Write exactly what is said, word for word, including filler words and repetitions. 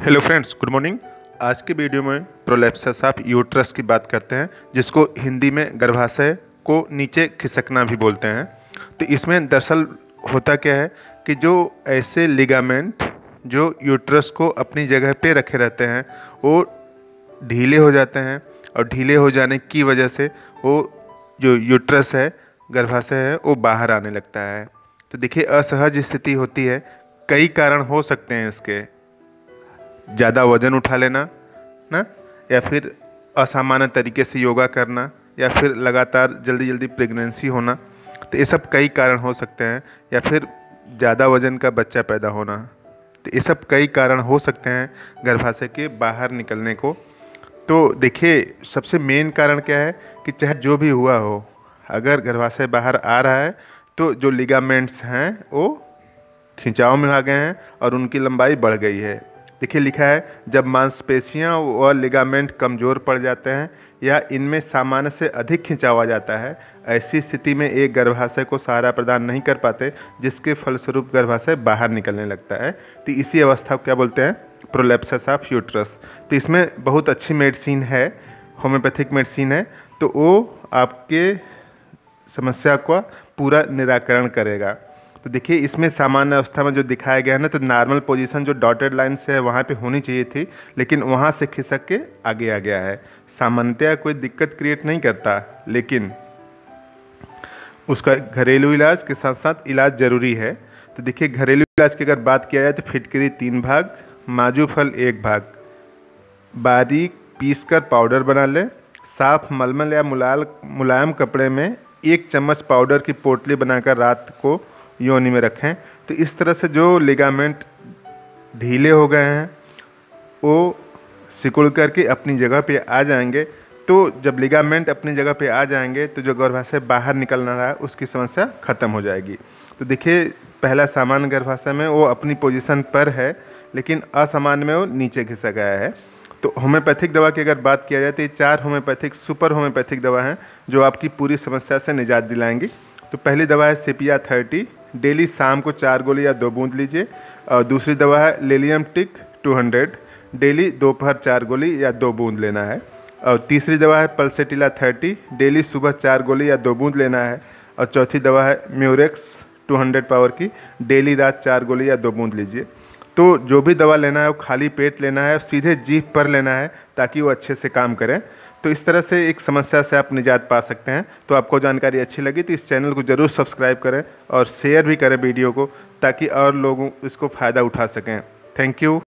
Hello friends, good morning. आज के video में प्रोलैप्सिस ऑफ यूट्रस की बात करते हैं, जिसको हिंदी में गर्भाशय को नीचे खिसकना भी बोलते हैं। तो इसमें दरअसल होता क्या है कि जो ऐसे लिगामेंट जो यूट्रस को अपनी जगह पे रखे रहते हैं वो ढीले हो जाते हैं, और ढीले हो जाने की वजह से वो जो यूट्रस है, गर्भाशय है, वो बाहर आने लगता है। तो देखिए, असहज स्थिति होती है। कई कारण हो सकते हैं इसके। ज़्यादा वज़न उठा लेना ना, या फिर असामान्य तरीके से योगा करना, या फिर लगातार जल्दी जल्दी प्रेगनेंसी होना। तो ये सब कई कारण हो सकते हैं, या फिर ज़्यादा वज़न का बच्चा पैदा होना। तो ये सब कई कारण हो सकते हैं गर्भाशय के बाहर निकलने को। तो देखिए, सबसे मेन कारण क्या है कि चाहे जो भी हुआ हो, अगर गर्भाशय बाहर आ रहा है तो जो लिगामेंट्स हैं वो खिंचाव में आ गए हैं और उनकी लंबाई बढ़ गई है। देखिए, लिखा है जब मांसपेशियां व लिगामेंट कमज़ोर पड़ जाते हैं या इनमें सामान्य से अधिक खिंचाव आ जाता है, ऐसी स्थिति में एक गर्भाशय को सहारा प्रदान नहीं कर पाते, जिसके फलस्वरूप गर्भाशय बाहर निकलने लगता है। तो इसी अवस्था को क्या बोलते हैं? Prolapsus of uterus. तो इसमें बहुत अच्छी मेडिसिन है, होम्योपैथिक मेडिसिन है, तो वो आपके समस्या का पूरा निराकरण करेगा। तो देखिए, इसमें सामान्य अवस्था में जो दिखाया गया है ना, तो नॉर्मल पोजीशन जो डॉटेड लाइन से है वहाँ पे होनी चाहिए थी, लेकिन वहाँ से खिसक के आगे आ गया है। सामान्यतया कोई दिक्कत क्रिएट नहीं करता, लेकिन उसका घरेलू इलाज के साथ साथ इलाज ज़रूरी है। तो देखिए, घरेलू इलाज की अगर बात किया जाए तो फिटकरी तीन भाग, माजू फल एक भाग, बारीक पीस कर पाउडर बना लें। साफ मलमल या मुलाल मुलायम कपड़े में एक चम्मच पाउडर की पोटली बनाकर रात को योनि में रखें। तो इस तरह से जो लिगामेंट ढीले हो गए हैं वो सिकुड़ करके अपनी जगह पे आ जाएंगे। तो जब लिगामेंट अपनी जगह पे आ जाएंगे तो जो गर्भाशय बाहर निकलना रहा है उसकी समस्या ख़त्म हो जाएगी। तो देखिए, पहला सामान्य गर्भाशय में वो अपनी पोजीशन पर है, लेकिन असामान्य में वो नीचे खिसक गया है। तो होम्योपैथिक दवा की अगर बात किया जाए तो ये चार होम्योपैथिक सुपर होम्योपैथिक दवा हैं जो आपकी पूरी समस्या से निजात दिलाएंगी। तो पहली दवा है सेपिया थर्टी, डेली शाम को चार गोली या दो बूंद लीजिए। और दूसरी दवा है lilium tig two hundred, daily दोपहर चार गोली या दो बूंद लेना है। और तीसरी दवा है पल्सेटिला थर्टी, डेली सुबह चार गोली या दो बूंद लेना है। और चौथी दवा है म्यूरेक्स टू हंड्रेड पावर की, डेली रात चार गोली या दो बूंद लीजिए। तो जो भी दवा लेना है वो खाली पेट लेना है, सीधे जीभ पर लेना है, ताकि वो अच्छे से काम करें। तो इस तरह से एक समस्या से आप निजात पा सकते हैं। तो आपको जानकारी अच्छी लगी तो इस चैनल को ज़रूर सब्सक्राइब करें और शेयर भी करें वीडियो को, ताकि और लोगों इसको फ़ायदा उठा सकें। Thank you.